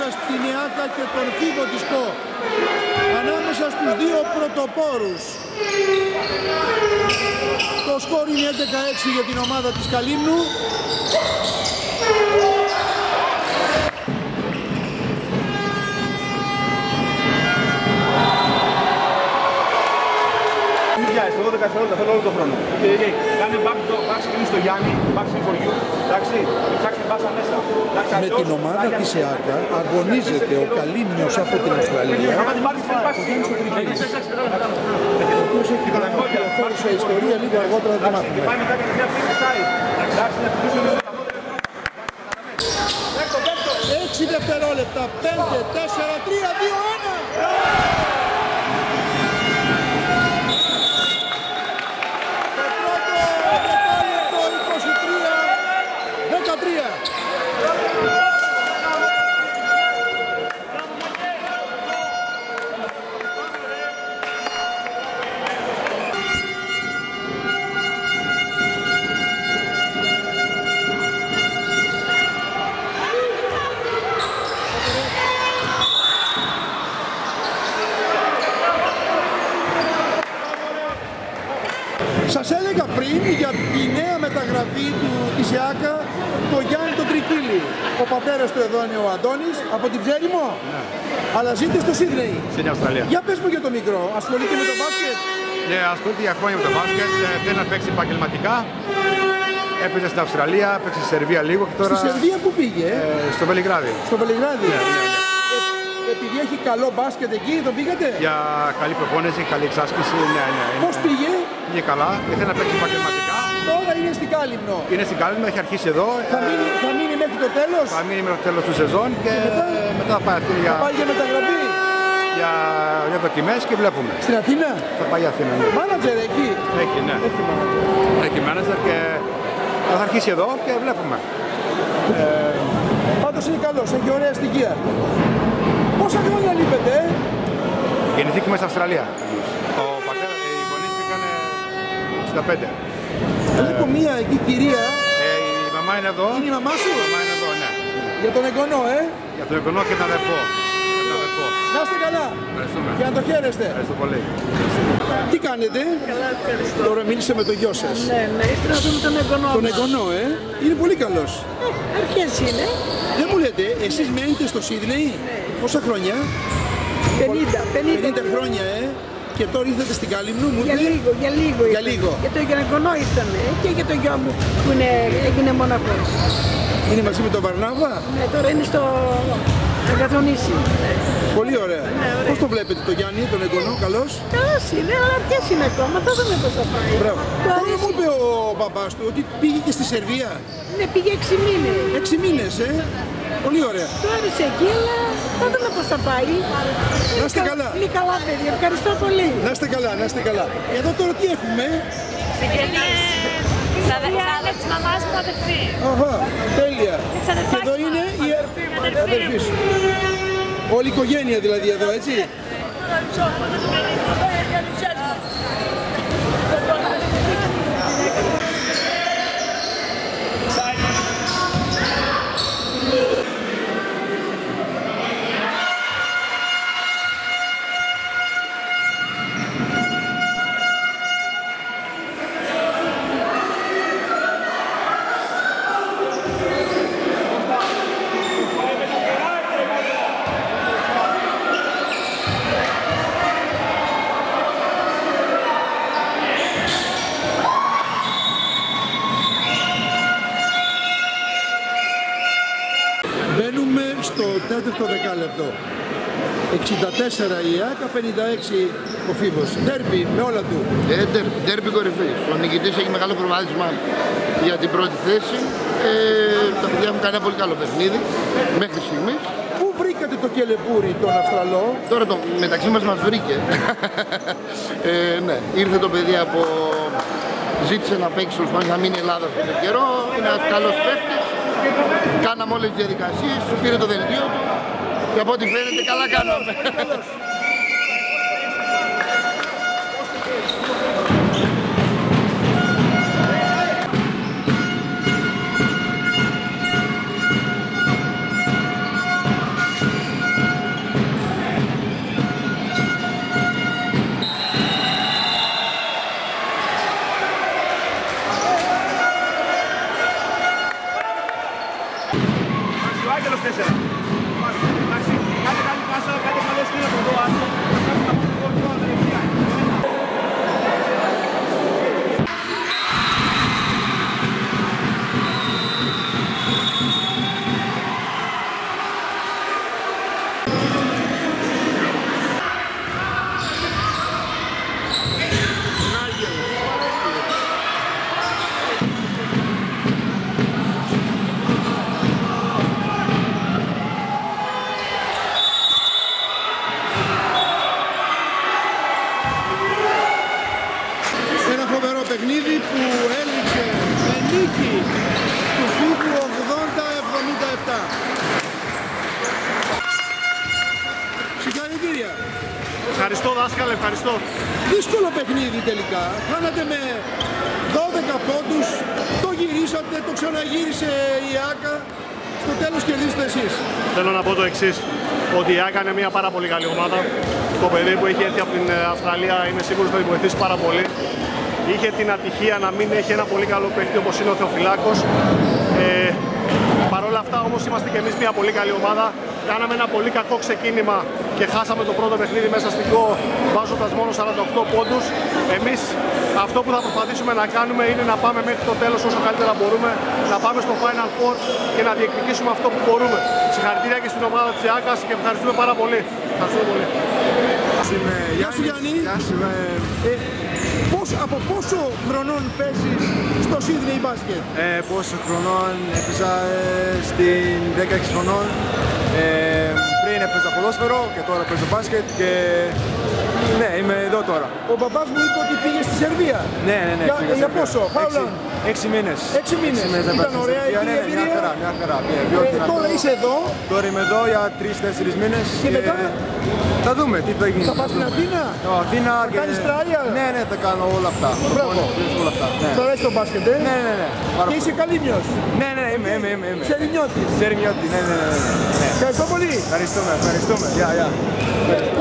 ανάμεσα στην ΕΑΚΑ και τον Φίβο της ΚΟ, ανάμεσα στους δύο πρωτοπόρους. Το σκορ είναι 11-6 για την ομάδα της Καλύμνου. Στο 12 δευτερόλεπτα θέλω όλο τον χρόνο. Κάνε back screen στο Γιάννη, back screen for you. Εντάξει, ψάξτε πάσα μέσα. Με την ομάδα της ΕΑΚΑ αγωνίζεται ο Καλύμνιος από την Αυστραλία. Ο οποίος έχει ενδιαφέρον σε ιστορία, λίγο αργότερα θα το μάθουμε. 6 δευτερόλεπτα, 5, 4, 3, 2, 1. Σας έλεγα πριν για τη νέα μεταγραφή της ΕΑΚΑ, το Γιάννη τον Τρικίλη. Ο πατέρας του εδώ είναι ο Αντώνης, από την Ψέριμο. Ναι. Αλλά ζείτε στο Σίδνεϊ. Στην Αυστραλία. Για πες μου για το μικρό, ασχολείται με το μπάσκετ. Ναι, ασχολείται για χρόνια με το μπάσκετ, θέλει να παίξει επαγγελματικά. Έπαιζε στην Αυστραλία, έπαιξε στη Σερβία λίγο και τώρα... Στη Σερβία που πήγε? Στο Βελιγράδι. Στο Βελιγράδι. Ναι. Επειδή έχει καλό μπάσκετ εκεί, τον πήγατε? Για καλή προπόνηση, καλή εξάσκηση, ναι. Πώς πήγε? Πήγε καλά και θέλει να παίξει επαγγελματικά. Τώρα είναι στην Κάλυμνο. Είναι στην Κάλυμνο, έχει αρχίσει εδώ. Θα μείνει μέχρι το τέλος? Θα μείνει μέχρι το τέλος του σεζόν και μετά θα πάει για... Θα πάει για μεταγραφή? Για δοκιμές και βλέπουμε. Στην Αθήνα? Θα πάει για Αθήνα, ναι. Μάνατζερ εκεί? Έχει, ναι. Έχει μάνατζερ και θα αρχίσει εδώ και βλέπουμε. Πάντως είναι καλός, έχει ωραία στοιχεία. Πόσα χρόνια λείπετε? Γεννηθήκαμε στην Αυστραλία. Οι γονείς πήγαν 65. Έχω μία εκεί κυρία. Η μαμά είναι εδώ. Είναι η μαμά σου? Η μαμά είναι εδώ, ναι. Για τον εγγονό, Για τον εγγονό και τον αδερφό. Να είστε καλά. Ευχαριστούμε. Και να το χαίρεστε. Ευχαριστώ πολύ. Τι κάνετε? Καλά, ευχαριστώ. Τώρα μίλησε με το γιο σας. Ναι, ήθελα να δούμε τον εγγονό. Τον εγγονό, Είναι πολύ καλός. Αρχές είναι. Δεν μου λέτε, εσείς μένετε στο Σίδνεϊ? Ναι. Πόσα χρόνια? 50 χρόνια, Και τώρα ήρθατε στην Καλύμνου, μου για λίγο. Για λίγο. Για το εγγονό ήρθαν και για το γιο μου που έγινε μοναχός. Είναι μαζί με τον Βαρνάβα? Ναι, τώρα είναι στο Αγκαθονήσι. Πολύ ωραία. Ναι, ωραία. Πώς το βλέπετε το Γιάννη, τον εγγονό, καλός? Καλός είναι, αλλά αρχές είναι ακόμα, θα δούμε πώς θα πάει. Μπράβο. Τώρα μου είπε ο μπαμπάς του ότι πήγε και στη Σερβία. Ναι, πήγε 6 μήνες. 6 μήνες, Πολύ ωραία. Του άρεσε εκεί, αλλά θα δούμε πώς θα πάει. Να είστε καλά. Είναι καλά, παιδιά. Ευχαριστώ πολύ. Να είστε καλά, να είστε καλά. Εδώ τώρα τι έχουμε? Συγγενείς. Ξαδερφιά της μαμάς μου αδερφή. Αχα, τέλεια. Και εδώ είναι η αδερφή σου. Όλη η οικογένεια δηλαδή εδώ, έτσι. Μπαίνουμε στο τέταρτο δεκάλεπτο. 64 η ΕΑΚΑ, 56 ο Φίβος. Ντέρμπι με όλα του. Ντέρμπι κορυφής. Ο νικητής έχει μεγάλο προβάδισμα για την πρώτη θέση. Τα παιδιά έχουν κάνει ένα πολύ καλό παιχνίδι μέχρι στιγμής. Πού βρήκατε το κελεπούρι τον Αυστραλό? Τώρα μεταξύ μας βρήκε. Ναι, ήρθε το παιδί από... Ζήτησε να παίξει στο σπάνι, θα μείνει η Ελλάδα αυτόν τον καιρό. Είναι ένας καλός παίκτης. Κάναμε όλες τις διαδικασίες, πήρε το δελτίο του και από ό,τι φαίνεται καλά κάναμε. 24. Εντάξει, κάντε καλή πάσα, κάντε καλό σκύλο από εδώ, άσο. Παιχνίδι που έληξε με νίκη του Φίβου 80-77. Συγχαρητήρια. Ευχαριστώ δάσκαλε, ευχαριστώ. Δύσκολο παιχνίδι τελικά. Χάνατε με 12 πόντους, το γυρίσατε, το ξαναγύρισε η ΆΚΑ. Στο τέλος κερδίσετε εσείς. Θέλω να πω το εξής, ότι η ΆΚΑ είναι μια πάρα πολύ καλή ομάδα. Το παιδί που έχει έρθει από την Αυστραλία είμαι σίγουρος ότι θα την βοηθήσει πάρα πολύ. Είχε την ατυχία να μην έχει ένα πολύ καλό παίκτη όπως είναι ο Θεοφυλάκος. Παρ' όλα αυτά όμως είμαστε και εμείς μια πολύ καλή ομάδα. Κάναμε ένα πολύ κακό ξεκίνημα και χάσαμε το πρώτο παιχνίδι μέσα στην ΚΟ βάζοντας μόνο 48 πόντους. Εμείς αυτό που θα προσπαθήσουμε να κάνουμε είναι να πάμε μέχρι το τέλος όσο καλύτερα μπορούμε, να πάμε στο Final Four και να διεκδικήσουμε αυτό που μπορούμε. Συγχαρητήρια και στην ομάδα της ΆΚΑς και ευχαριστούμε πάρα πολύ. Ευχαριστούμε πολύ. Γεια σου Γιάννη. Από πόσο χρονών παίζεις στο Sydney μπάσκετ? Πόσο χρονών έπαιζα στην 16 χρονών. Πριν έπαιζα ποδόσφαιρο και τώρα παίζω μπάσκετ και ναι, είμαι εδώ τώρα. Ο μπαμπάς μου είπε ότι πήγε στη Σερβία. Ναι. Για πόσο? 6 μήνες. 6 μήνες. Ήταν ωραία η εμπειρία. Μια χαρά. Τώρα είσαι εδώ. Τώρα είμαι εδώ για 3-4 μήνες. Και μετά? Θα δούμε τι θα γίνει. Θα πας στην Αθήνα? Αθήνα θα κάνεις trial? Ναι, θα κάνω όλα αυτά. Μπράβο. Σου αρέσει το μπάσκετ, Ναι. Και είσαι καλύμιος? Ναι, είμαι. Σερινιώτης? Σερινιώτη, ναι. Ευχαριστώ πολύ. Ευχαριστούμε. Γεια.